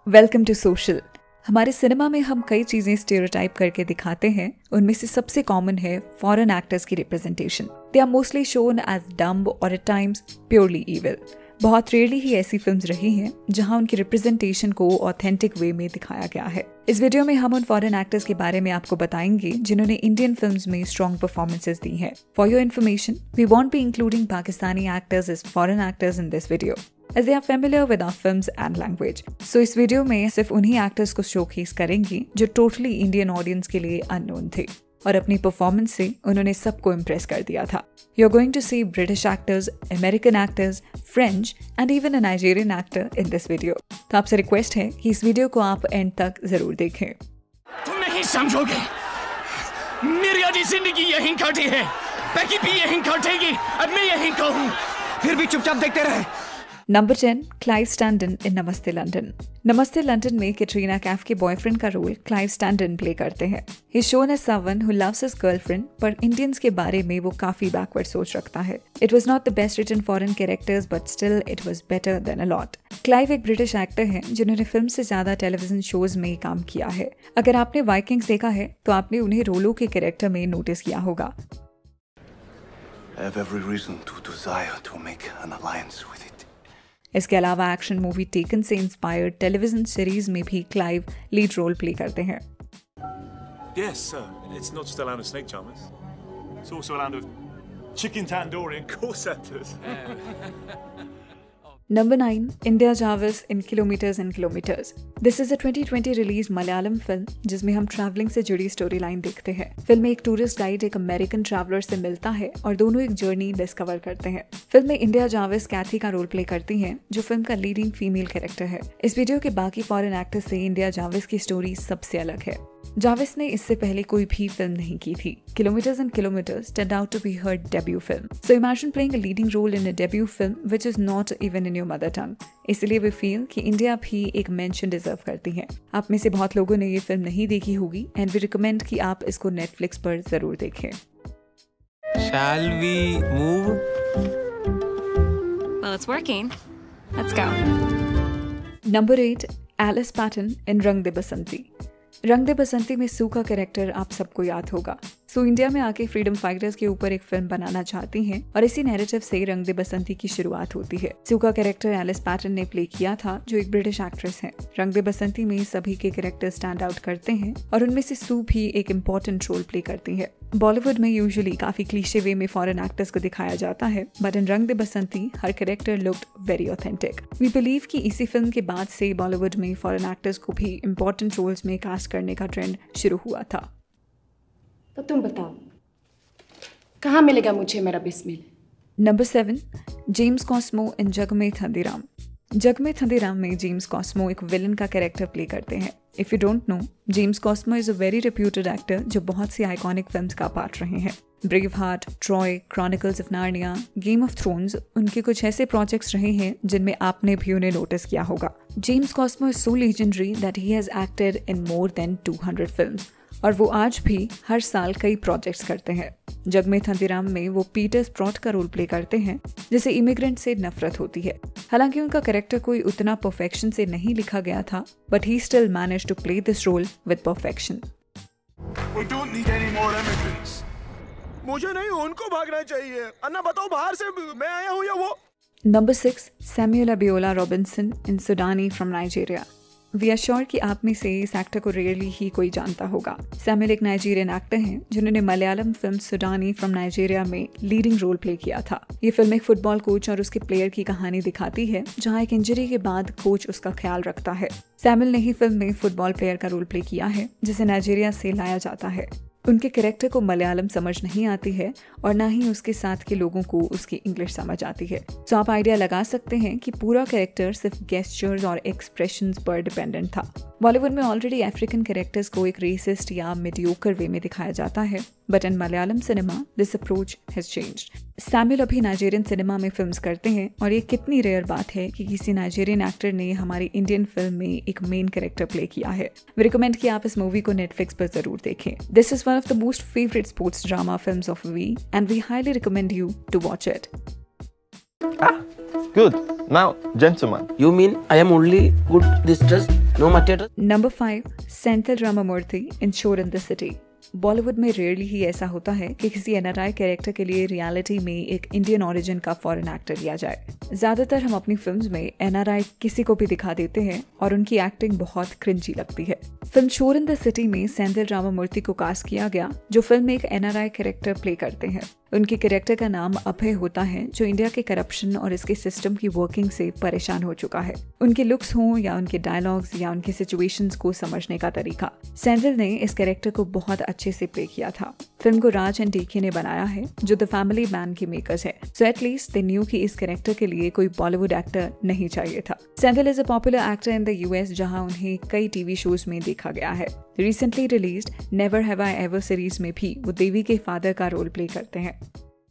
Welcome to social. हमारे cinema में हम कई चीजें स्टेरियोटाइप करके दिखाते हैं। उनमें से सबसे कॉमन है फॉरेन एक्टर्स की representation. They are mostly shown as dumb और एट टाइम्स प्योरली इविल। बहुत रेयरली ही ऐसी फिल्म्स रही हैं जहां उनकी रिप्रेजेंटेशन को ऑथेंटिक वे में दिखाया गया है। इस वीडियो में हम उन फॉरेन एक्टर्स के बारे में आपको बताएंगे जिन्होंने इंडियन फिल्म्स में स्ट्रॉन्ग परफॉर्मेंसेस दी हैं। For your information, we won't be including Pakistani actors as foreign actors in this video as they are familiar with our films and language. So इस वीडियो में सिर्फ उन्हीं एक्टर्स को शोकेस करेंगे जो टोटली इंडियन ऑडियंस के लिए अननोन थे और अपनी परफॉर्मेंस से उन्होंने सबको इम्प्रेस कर दिया था। You are going to see British actors, American actors, French and even a Nigerian actor in this video. तो आपसे रिक्वेस्ट है कि इस वीडियो को आप एंड तक जरूर देखें। तुम नहीं समझोगे, मेरी आधी जिंदगी यहीं काटी है, पैकी भी यहीं काटेगी, अब मैं यहीं का हूँ, फिर भी चुपचाप देखते रहे। नंबर 10, क्लाइव स्टैंडन इन नमस्ते लंदन। नमस्ते लंदन में कैटरीना कैफ के बॉयफ्रेंड का रोल क्लाइव स्टैंडन प्ले करते हैं। He shown as someone who loves his girlfriend, पर इंडियंस के बारे में वो काफी बैकवर्ड सोच रखता है। It was not the best written foreign characters but still it was better than a lot. Clive एक ब्रिटिश एक्टर हैं जिन्होंने फिल्म से ज्यादा टेलीविजन शोज में काम किया है। अगर आपने वाइकिंग्स देखा है तो आपने उन्हें रोलो के कैरेक्टर में नोटिस किया होगा। I have every reason to desire to make an alliance with it. इसके अलावा एक्शन मूवी टेकन से इंस्पायर्ड टेलीविजन सीरीज में भी क्लाइव लीड रोल प्ले करते हैं। Yes, sir. It's not just a land of snake charmers. It's also a land of chicken tandoori and call centers. Number 9, India जाविस in kilometers and kilometers. This is a 2020 release Malayalam film जिसमें हम travelling से जुड़ी story line देखते हैं। Film में एक tourist guide एक अमेरिकन ट्रैवलर से मिलता है और दोनों एक जर्नी डिस्कवर करते हैं। फिल्म में इंडिया जाविस कैथी का रोल प्ले करती हैं, जो फिल्म का लीडिंग फीमेल कैरेक्टर है। इस वीडियो के बाकी फॉरेन एक्टर्स से इंडिया जाविस की स्टोरी सबसे अलग है। जाविस ने इससे पहले कोई भी फिल्म नहीं की थी। Kilometers and kilometers turned out to be her debut film. So imagine playing a leading role in a debut film which is not even in your mother tongue. इसलिए we feel कि India भी एक mention deserve करती है। आप में से बहुत लोगों ने ये फिल्म नहीं देखी होगी एंड वी रिकमेंड कि आप इसको नेटफ्लिक्स पर जरूर देखें। Shall we move? Well, it's working. Let's go. Number 8, Alice Patten in Rang De बसंती। रंग दे बसंती में सू का कैरेक्टर आप सबको याद होगा। सू इंडिया में आके फ्रीडम फाइटर्स के ऊपर एक फिल्म बनाना चाहती हैं और इसी नैरेटिव से रंग दे बसंती की शुरुआत होती है। सू का कैरेक्टर एलिस पैटन ने प्ले किया था, जो एक ब्रिटिश एक्ट्रेस हैं। रंग दे बसंती में सभी के कैरेक्टर स्टैंड आउट करते हैं और उनमें से सू भी एक इम्पोर्टेंट रोल प्ले करती है। बॉलीवुड में यूजुअली काफी क्लीशे वे में फॉरेन एक्टर्स को दिखाया जाता है, बट इन रंग दे बसंती हर character looked very authentic. We believe कि इसी फिल्म के बाद से बॉलीवुड में फॉरेन एक्टर्स को भी इम्पोर्टेंट रोल्स में कास्ट करने का ट्रेंड शुरू हुआ था। तो तुम बताओ, कहाँ मिलेगा मुझे मेरा Bismil? Number 7, James Cosmo in Jagame Thandhiram. Jagame Thandhiram में जेम्स कॉस्मो एक विलन का कैरेक्टर प्ले करते हैं। If you don't know, James Cosmo is a very reputed actor जो बहुत सी आइकॉनिक फिल्म्स का पार्ट रहे हैं। Braveheart, Troy, Chronicles of Narnia, Game of Thrones उनके कुछ ऐसे प्रोजेक्ट्स रहे हैं जिनमें आपने भी उन्हें नोटिस किया होगा। James Cosmo is so legendary that he has acted in more than 200 films और वो आज भी हर साल कई प्रोजेक्ट्स करते हैं। जग में थंदीराम में वो पीटर स्प्रॉट का रोल प्ले करते हैं, जिसे इमिग्रेंट से नफरत होती है। हालांकि उनका कैरेक्टर कोई उतना परफेक्शन से नहीं लिखा गया था, but he still managed to play this role with perfection. मुझे नहीं, उनको भागना चाहिए। अन्ना बताओ, बाहर से मैं आया हूँ या वो? Number 6, Samuel Abiola Robinson in Sudani from Nigeria. We are sure कि आप में से इस एक्टर को रेयरली ही कोई जानता होगा। सैमुअल एक नाइजीरियन एक्टर हैं जिन्होंने Malayalam film Sudani from Nigeria में लीडिंग रोल प्ले किया था। ये फिल्म एक फुटबॉल कोच और उसके प्लेयर की कहानी दिखाती है, जहां एक इंजरी के बाद कोच उसका ख्याल रखता है। सैमुअल ने ही फिल्म में फुटबॉल प्लेयर का रोल प्ले किया है, जिसे नाइजीरिया से लाया जाता है। उनके कैरेक्टर को मलयालम समझ नहीं आती है और ना ही उसके साथ के लोगों को उसकी इंग्लिश समझ आती है। तो आप आइडिया लगा सकते हैं कि पूरा कैरेक्टर सिर्फ गेस्चर्स और एक्सप्रेशंस पर डिपेंडेंट था। बॉलीवुड में ऑलरेडी अफ्रीकन कैरेक्टर्स को एक रेसिस्ट या मीडियोकर वे में दिखाया जाता है, but in Malayalam cinema this approach has changed. Samuel अभी नाइजीरियन सिनेमा में फिल्म्स करते हैं और ये कितनी रेयर बात है कि किसी नाइजीरियन एक्टर ने हमारी इंडियन फिल्म में एक मेन कैरेक्टर प्ले किया है। वी रिकमेंड कि आप इस मूवी को नेटफ्लिक्स पर जरूर देखें। This is one of the most favourite sports drama films of we and we highly recommend you to watch it. Good. Now, gentlemen. You mean I am only good this dress? No material. Number 5, Senthil Ramamurthy in Chor in the City. Bollywood में rarely ही ऐसा होता है कि किसी NRI character के लिए reality में एक इंडियन ओरिजिन का फॉरेन एक्टर लिया जाए। ज्यादातर हम अपनी फिल्म्स में एनआरआई किसी को भी दिखा देते हैं और उनकी एक्टिंग बहुत क्रिंजी लगती है। फिल्म चोर इन द सिटी में सेंथिल रामामूर्ति को कास्ट किया गया, जो फिल्म में एक एनआरआई कैरेक्टर प्ले करते हैं। उनके कैरेक्टर का नाम अभय होता है, जो इंडिया के करप्शन और इसके सिस्टम की वर्किंग से परेशान हो चुका है। उनके लुक्स हों या उनके डायलॉग्स या उनके सिचुएशंस को समझने का तरीका, सेंथिल ने इस कैरेक्टर को बहुत अच्छे से प्ले किया था। फिल्म को राज एंड डीके ने बनाया है, जो द फैमिली मैन के मेकर्स है। सो एटलीस्ट दे न्यू कि इस कैरेक्टर के लिए कोई बॉलीवुड एक्टर नहीं चाहिए था। Senthil is a popular actor in the US, जहां उन्हें कई टीवी शोज में देखा गया है। Recently released never have I ever series में भी वो देवी के फादर का रोल प्ले करते हैं।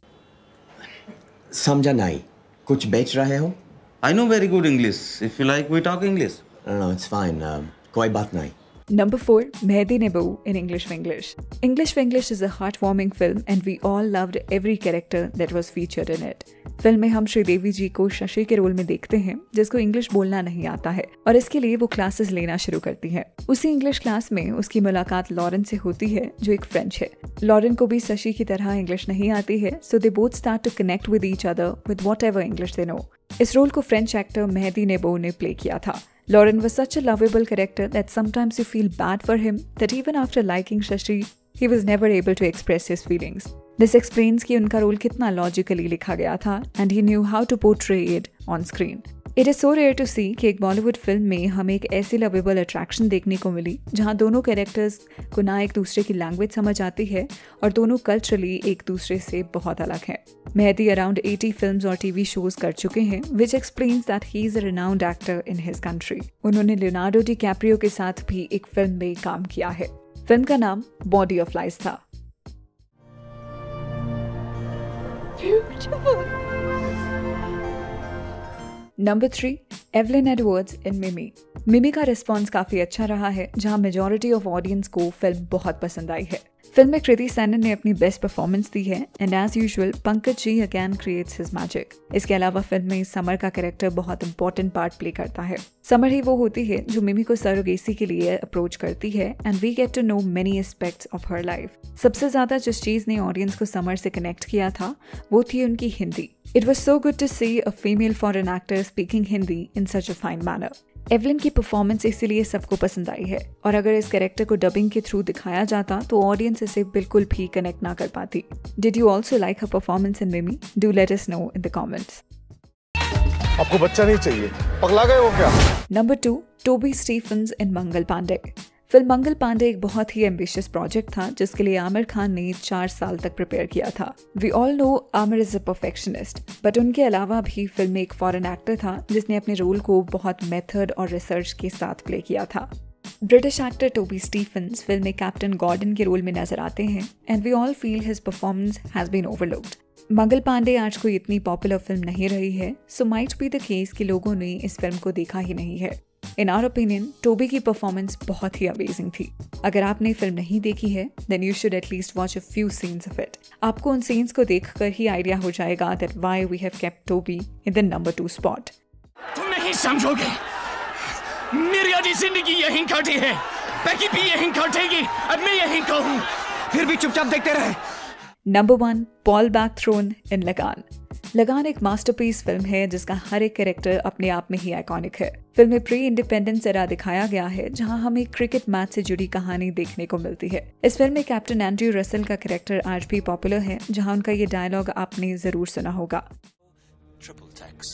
समझा नहीं, कुछ बेच रहे हो? I know very good English. If you like, we talk English. No, it's fine. कोई बात नहीं. Number 4, Mehdi Nebo in English Wenglish. English Wenglish is a heartwarming film and we all loved every character that was featured in it. Film में हम श्रीदेवी जी को शशि के role में देखते हैं, जिसको इंग्लिश बोलना नहीं आता है और इसके लिए वो क्लासेस लेना शुरू करती है। उसी इंग्लिश क्लास में उसकी मुलाकात लॉरेन से होती है, जो एक फ्रेंच है। लॉरेन को भी शशि की तरह इंग्लिश नहीं आती है, so they both start to connect with each other with whatever English they know. इस रोल को फ्रेंच एक्टर मेहदी नेबो ने प्ले किया था। Lauren was such a lovable character that sometimes you feel bad for him that even after liking Shashi, he was never able to express his feelings. This explains कि उनका role कितना logically लिखा गया था and he knew how to portray it on screen. It is so rare to see कि एक Bollywood film में हमें एक ऐसी लवेबल अट्रैक्शन देखने को मिली जहां दोनों कैरेक्टर्स को ना एक दूसरे की लैंग्वेज समझ आती है और दोनों कल्चरली एक दूसरे से बहुत अलग हैं। मेहदी अराउंड 80 फिल्म्स और टीवी शोज कर चुके हैं, which explains that he is a renowned actor in his country. उन्होंने लियोनार्डो डिकैप्रियो के साथ भी एक फिल्म में काम किया है। फिल्म का नाम बॉडी ऑफ लाइज था। Number 3, Evelyn Edwards in Mimi. Mimi का रिस्पॉन्स काफी अच्छा रहा है, जहां मेजॉरिटी ऑफ ऑडियंस को फिल्म बहुत पसंद आई है। फिल्म में कृति सेनन ने अपनी बेस्ट परफॉर्मेंस दी है and as usual Pankaj ji again creates his magic. इसके अलावा फिल्म में समर का कैरेक्टर बहुत इंपॉर्टेंट पार्ट प्ले करता है। समर ही वो होती है जो मिमी को सरोगेसी के लिए अप्रोच करती है and we get to know many aspects of her life. सबसे ज्यादा जिस चीज ने ऑडियंस को समर से कनेक्ट किया था वो थी उनकी Hindi. It was so good to see a female foreign actor speaking Hindi in such a fine manner. Evelyn की परफॉर्मेंस इसीलिए सबको पसंद आई है और अगर इस कैरेक्टर को डबिंग के थ्रू दिखाया जाता तो ऑडियंस इसे बिल्कुल भी कनेक्ट ना कर पाती। Did you also like her performance in Mimi? Do let us know in the comments. आपको बच्चा नहीं चाहिए, पगला गए हो क्या? Number 2, Toby Stephens in Mangal Pandey. Film Mangal Pandey एक बहुत ही एम्बिशियस प्रोजेक्ट था जिसके लिए आमिर खान ने 4 साल तक प्रिपेयर किया था। We all know Aamir is a perfectionist, but उनके अलावा भी फिल्म में एक फॉरेन एक्टर था जिसने अपने रोल को बहुत मेथड और रिसर्च के साथ प्ले किया था। British actor Toby Stephens film में कैप्टन गॉर्डन के रोल में नजर आते हैं and we all feel his performance has been overlooked. Mangal Pandey आज कोई इतनी पॉपुलर फिल्म नहीं रही है, so might be the case कि लोगों ने इस फिल्म को देखा ही नहीं है। इन आवर ओपिनियन टोबी की परफॉर्मेंस बहुत ही अमेजिंग थी। अगर आपने फिल्म नहीं देखी है then you should at least watch a few scenes of it. आपको उन सीन्स को देखकर ही आइडिया हो जाएगा that why we have kept Toby in the number 2 spot. तुम नहीं समझोगे, मेरी आधी जिंदगी यहीं काटी है, पैकी भी यहीं काटेगी, अब मैं यहीं का हूं, फिर भी चुपचाप देखते रहे। नंबर 1, पॉल बैकथ्रोन इन लगान। लगान एक मास्टरपीस फिल्म है जिसका हर एक कैरेक्टर अपने आप में ही आइकॉनिक है। फिल्म में प्री इंडिपेंडेंस एरा दिखाया गया है जहां हमें क्रिकेट मैच से जुड़ी कहानी देखने को मिलती है। इस फिल्म में कैप्टन एंड्रयू रसेल का कैरेक्टर आज भी पॉपुलर है, जहां उनका ये डायलॉग आपने जरूर सुना होगा। ट्रिपल टैक्स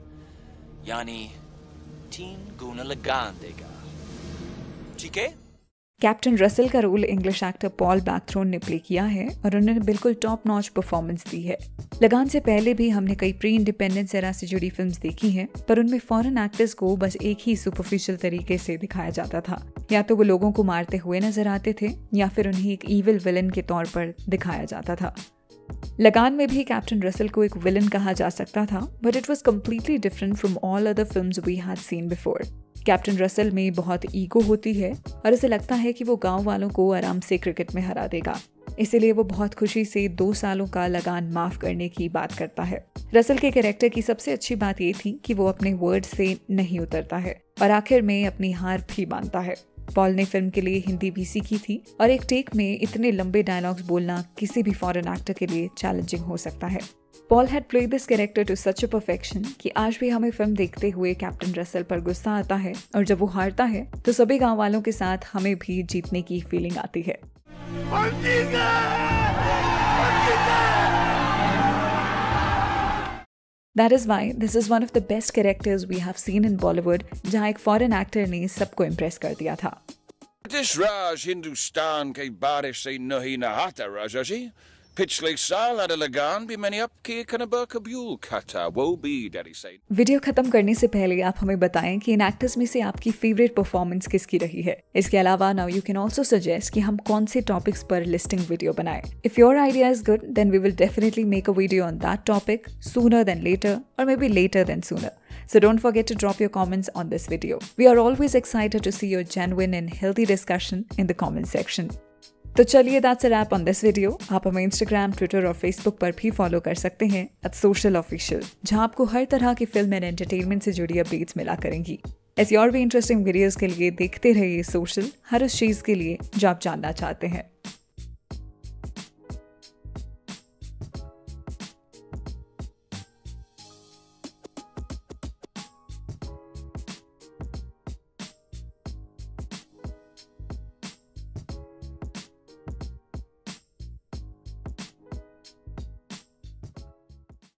यानी 3 गुना लगान देगा, ठीक है? कैप्टन रसेल का role English actor Paul Blackthorne ने प्ले किया है और उन्होंने बिल्कुल टॉप नॉच परफॉर्मेंस दी है। लगान से पहले भी हमने कई प्री इंडिपेंडेंस एरा से जुड़ी फिल्म्स देखी हैं, पर उनमें फॉरेन एक्टर्स को बस एक ही सुपरफिशियल तरीके से दिखाया जाता था। या तो वो लोगों को मारते हुए नजर आते थे या फिर उन्हें एक ईविल विलन के तौर पर दिखाया जाता था। लगान में भी कैप्टन रसेल को एक विलन कहा जा सकता था, but it was completely different from all other films we had seen before. Captain Russell में बहुत ईगो होती है और उसे लगता है कि वो गांव वालों को आराम से क्रिकेट में हरा देगा, इसीलिए वो बहुत खुशी से 2 सालों का लगान माफ करने की बात करता है। रसेल के कैरेक्टर की सबसे अच्छी बात ये थी कि वो अपने वर्ड से नहीं उतरता है। और आखिर में अपनी हार भी मानता है। पॉल ने फिल्म के लिए हिंदी भी सीखी थी और एक टेक में इतने लंबे डायलॉग्स बोलना किसी भी फॉरेन एक्टर के लिए चैलेंजिंग हो सकता है। Paul had played this character to such a perfection कि आज भी हमें फिल्म देखते हुए कैप्टन रसेल पर गुस्सा आता है, और जब वो हारता है तो सभी गांव वालों के साथ हमें भी जीतने की फीलिंग आती है। That is why this is one of the best characters we have seen in Bollywood, जहाँ एक फॉरेन एक्टर ने सबको इम्प्रेस कर दिया था। British Raj Hindustan के बारिश से नहीं नहाता राजा जी। पिछले साल आधा लगान भी मैंने आपके कनबा कबूल खाता, वो भी डैडी से। वीडियो खत्म करने से पहले आप हमें बताएं कि इन एक्टर्स में से आपकी फेवरेट परफॉर्मेंस किसकी रही है। इसके अलावा now you can also suggest कि हम कौन से टॉपिक्स पर लिस्टिंग वीडियो बनाएं। If your idea is good then we will definitely make a video on that topic sooner than later, और may be later than sooner. So don't forget to drop your comments on this video. We are always excited to see your genuine and healthy discussion in the comment section. तो चलिए that's a wrap on this video. आप हमें Instagram, Twitter और Facebook पर भी follow कर सकते हैं @socialofficial, जहां आपको हर तरह की फिल्म एंड एंटरटेनमेंट से जुड़ी अपडेट्स मिला करेंगी। ऐसी और भी इंटरेस्टिंग वीडियोस के लिए देखते रहिए सोशल, हर उस चीज के लिए जो आप जानना चाहते हैं।